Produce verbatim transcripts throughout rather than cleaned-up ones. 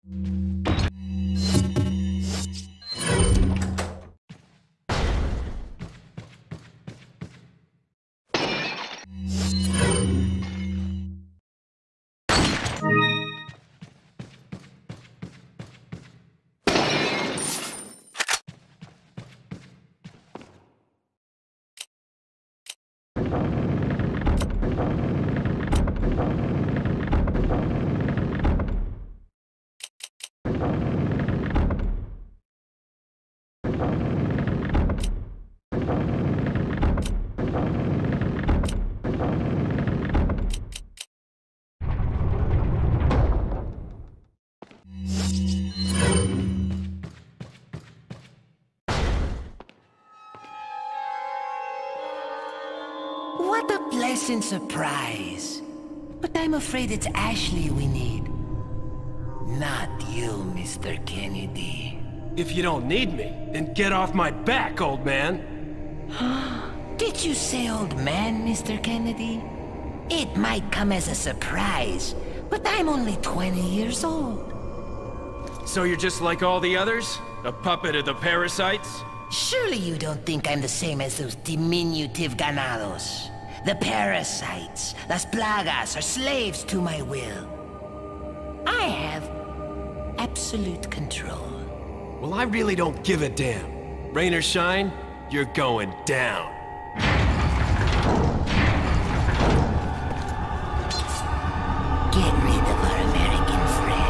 What a pleasant surprise. But I'm afraid it's Ashley we need. Not you, Mister Kennedy. If you don't need me, then get off my back, old man. Did you say old man, Mister Kennedy? It might come as a surprise, but I'm only twenty years old. So you're just like all the others? A puppet of the parasites? Surely you don't think I'm the same as those diminutive ganados. The parasites, Las Plagas, are slaves to my will. I have absolute control. Well, I really don't give a damn. Rain or shine, you're going down. Get rid of our American friend.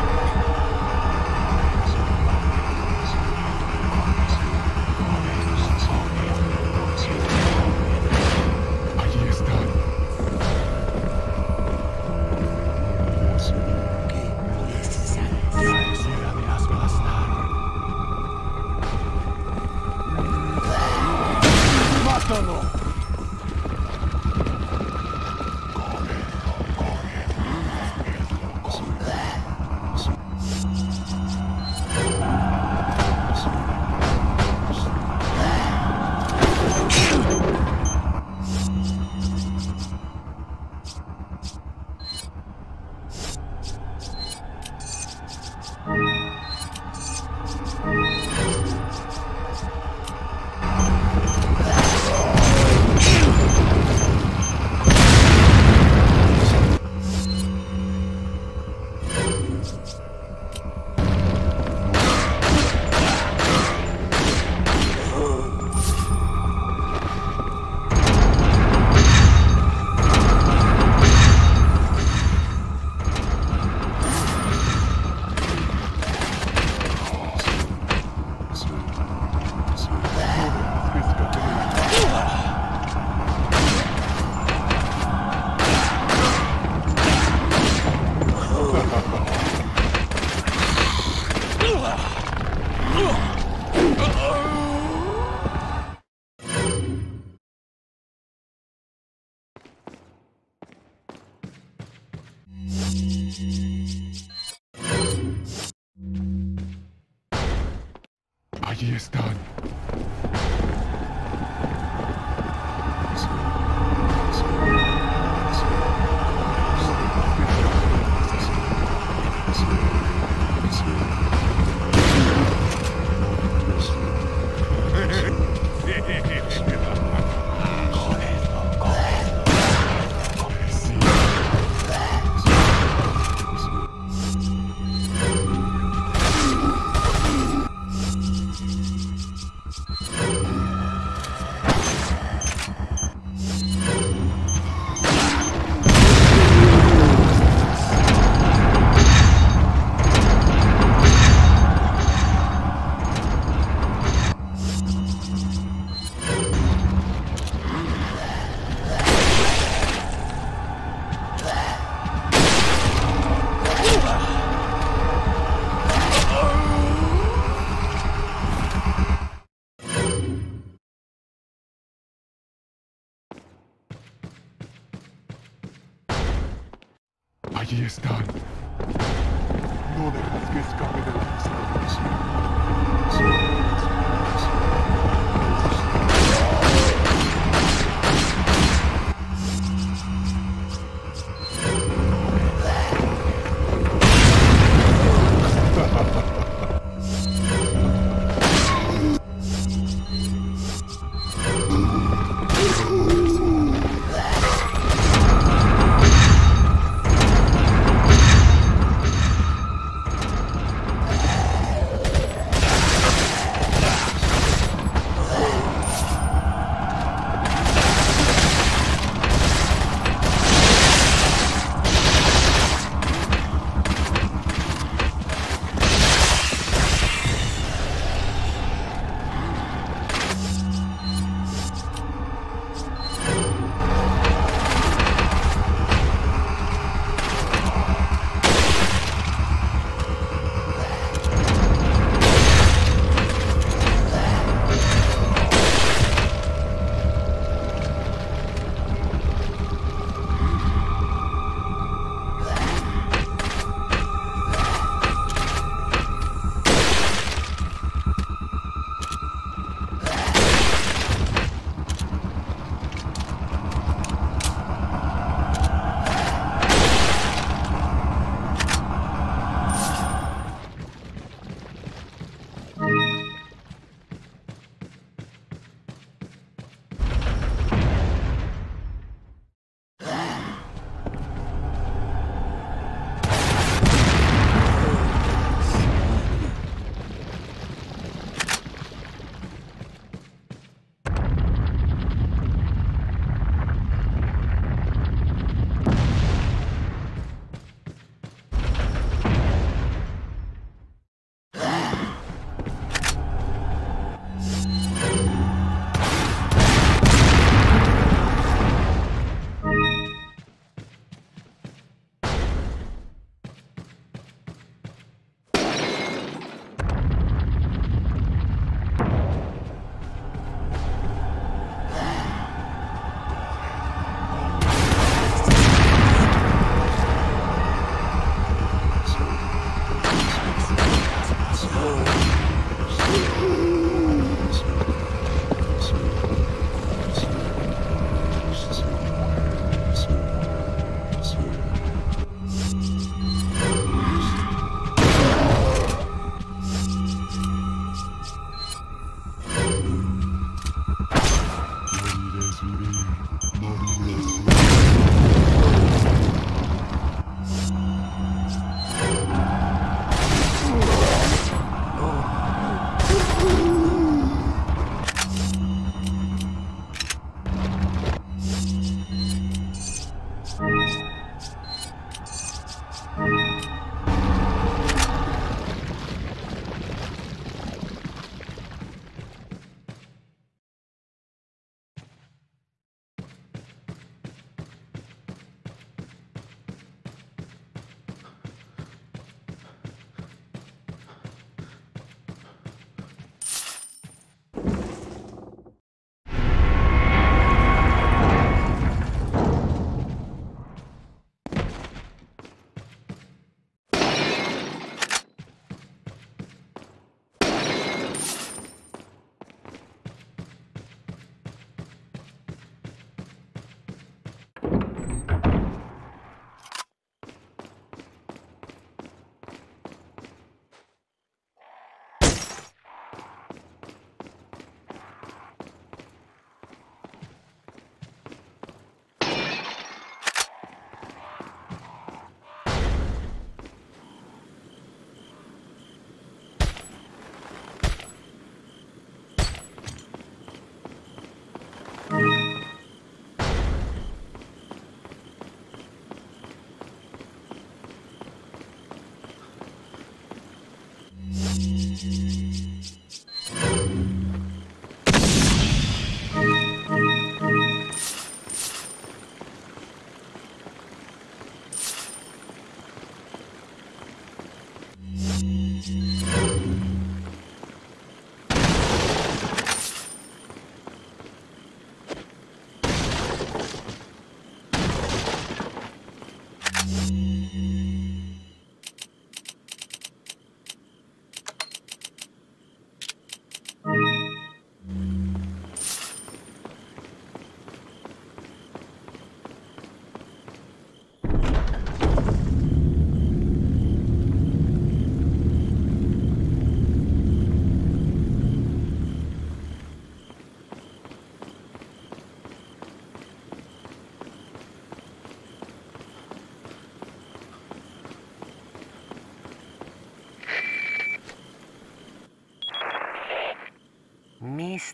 Allí están. Allí están. No dejes que escape de la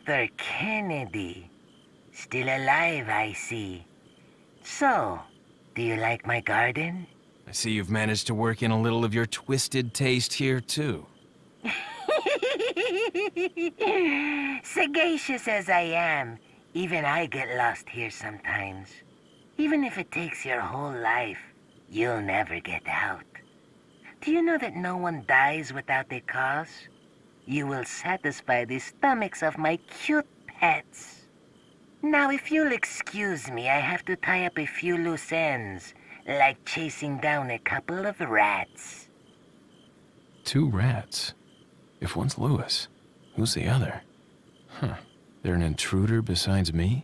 Arthur Kennedy. Still alive, I see. So, do you like my garden? I see you've managed to work in a little of your twisted taste here, too. Sagacious as I am, even I get lost here sometimes. Even if it takes your whole life, you'll never get out. Do you know that no one dies without a cause? You will satisfy the stomachs of my cute pets. Now, if you'll excuse me, I have to tie up a few loose ends, like chasing down a couple of rats. Two rats? If one's Lewis, who's the other? Huh. They're an intruder besides me?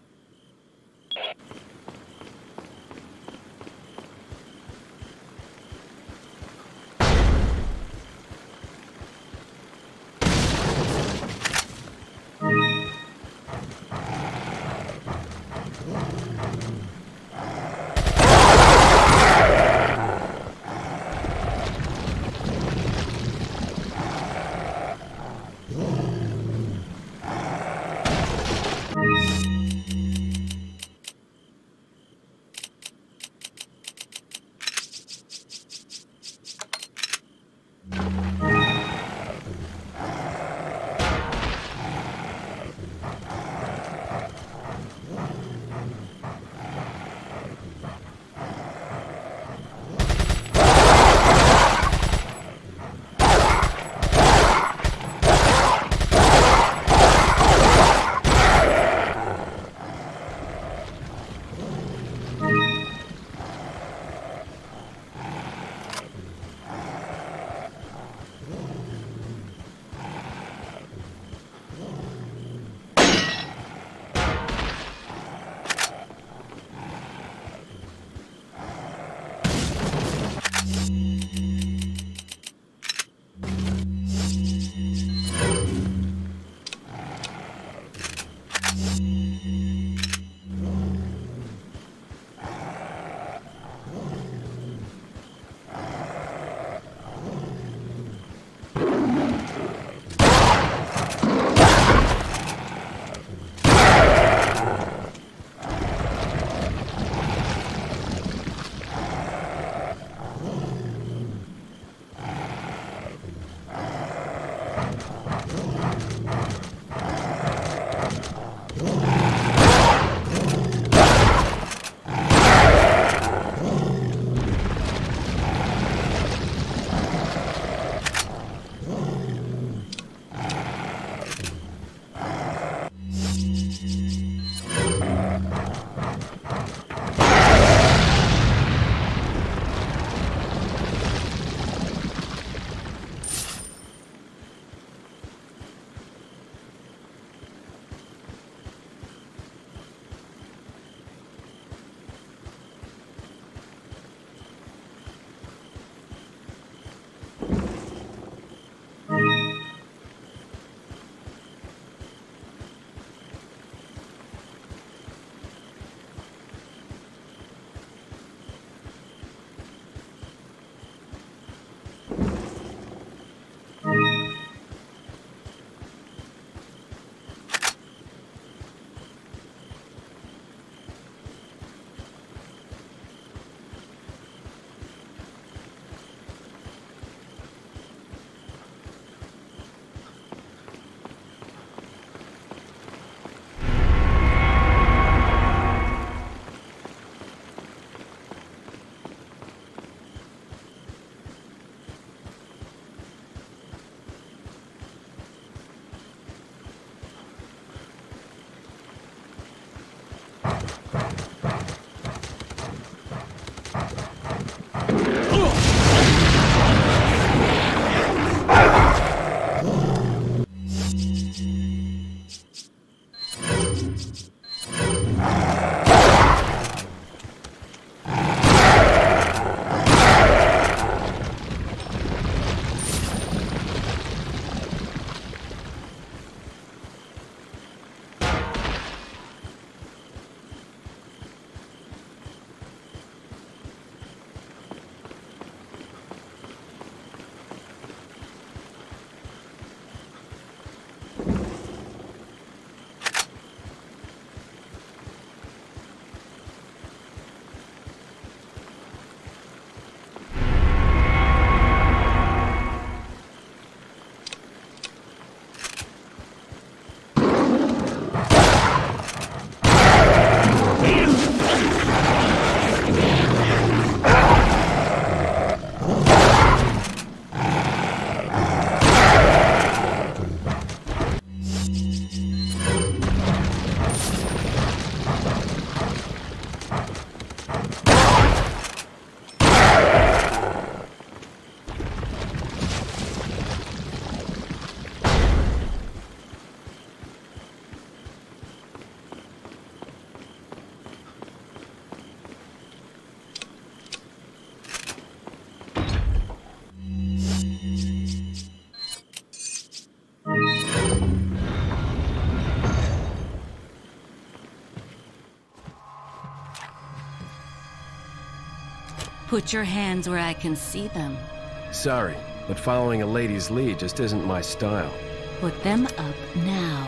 Put your hands where I can see them. Sorry, but following a lady's lead just isn't my style. Put them up now.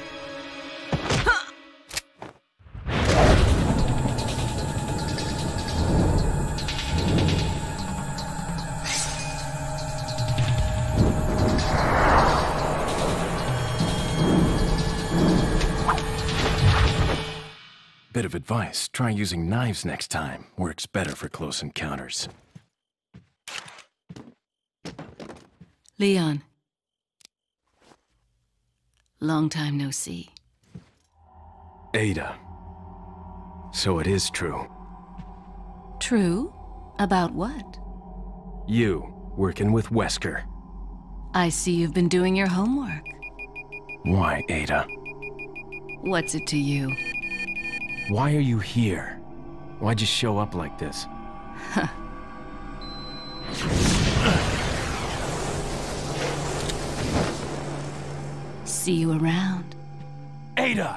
Bit of advice, try using knives next time. Works better for close encounters. Leon. Long time no see. Ada. So it is true. True? About what? You, working with Wesker. I see you've been doing your homework. Why, Ada? What's it to you? Why are you here? Why'd you show up like this? See you around. Ada!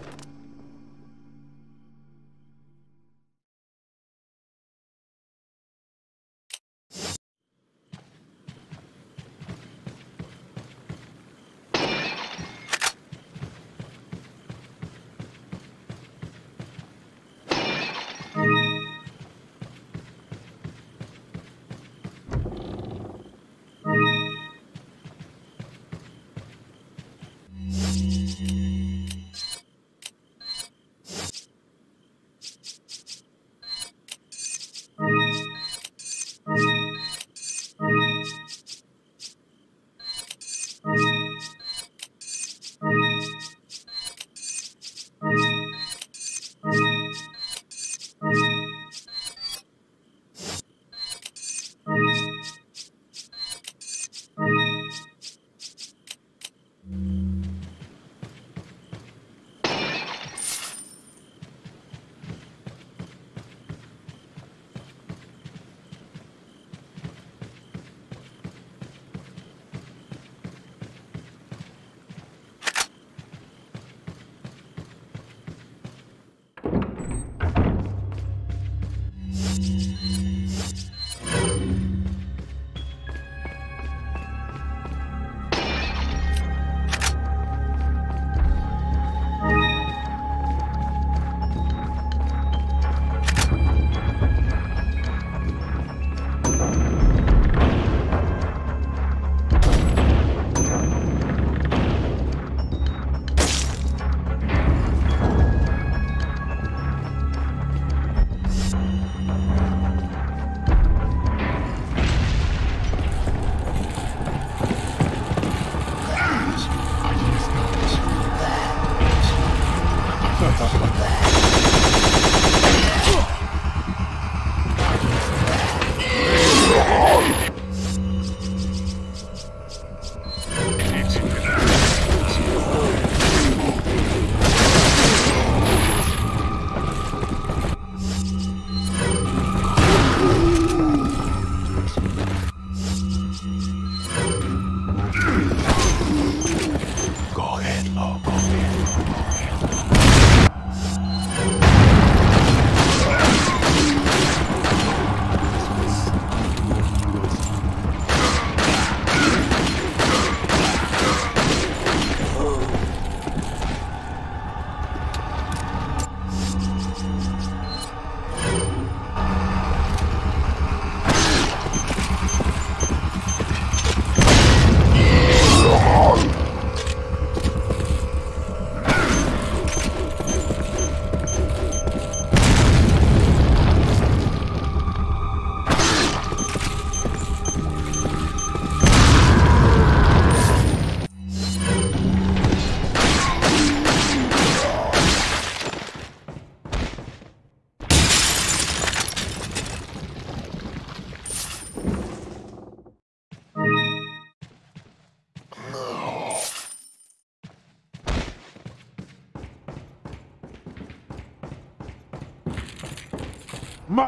Ma...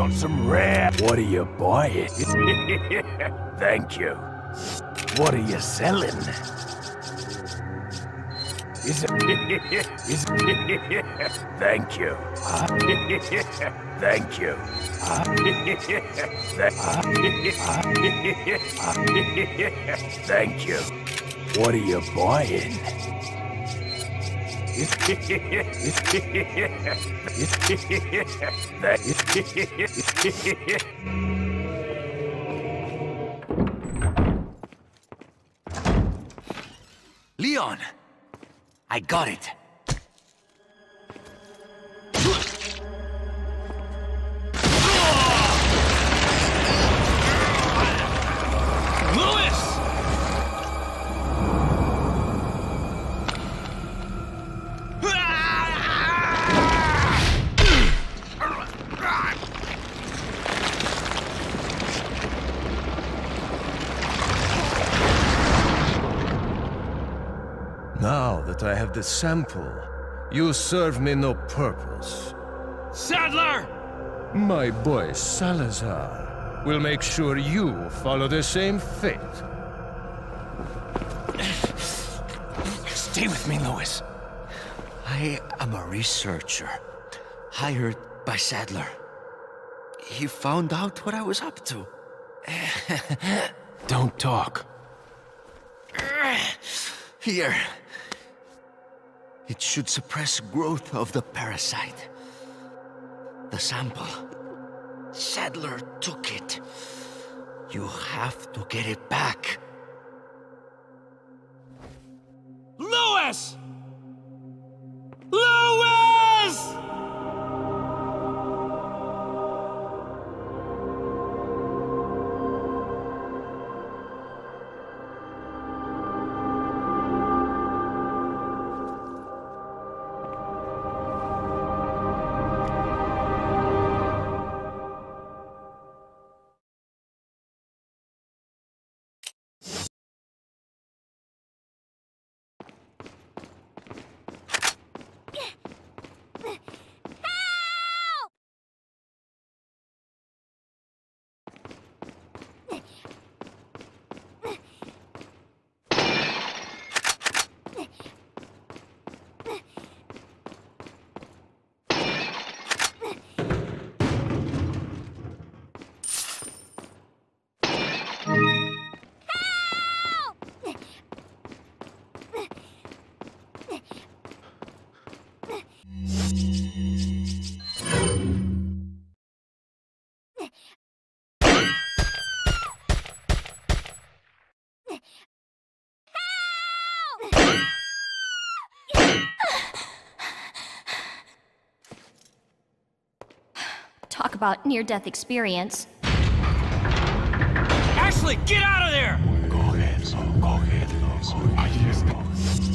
got some rare. What are you buying? Thank you. What are you selling? Is it? Is it? Thank you. Thank you. Thank you. What are you buying? Leon! I got it. Now that I have the sample, you serve me no purpose. Sadler! My boy Salazar will make sure you follow the same fate. Stay with me, Louis. I am a researcher, hired by Sadler. He found out what I was up to. Don't talk. Here. It should suppress growth of the parasite. The sample. Sadler took it. You have to get it back. Louis! Louis! Talk about near-death experience. Ashley, get out of there! Go ahead, go ahead. I just go.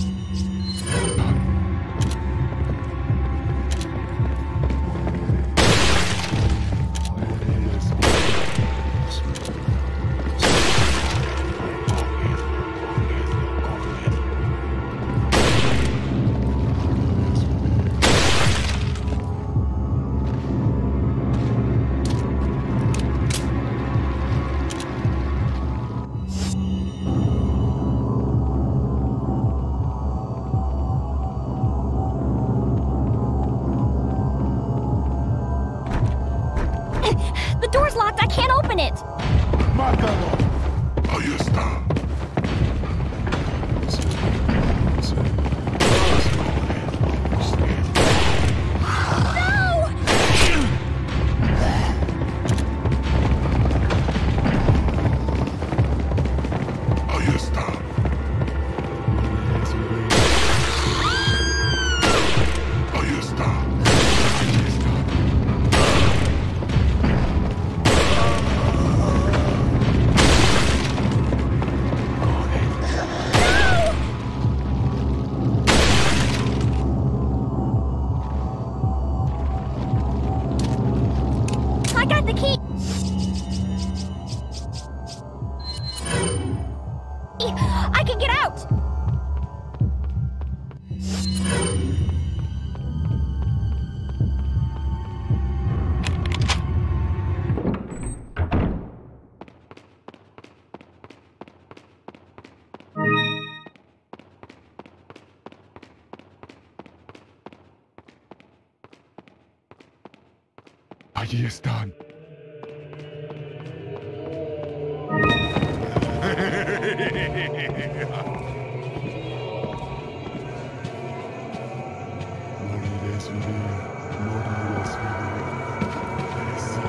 The door's locked, I can't open it! Mátalo. Ahí está. Ahí está. Ahí está. I got the key! I can get out! Allí están. Moriré su día, moriré su día. Sí,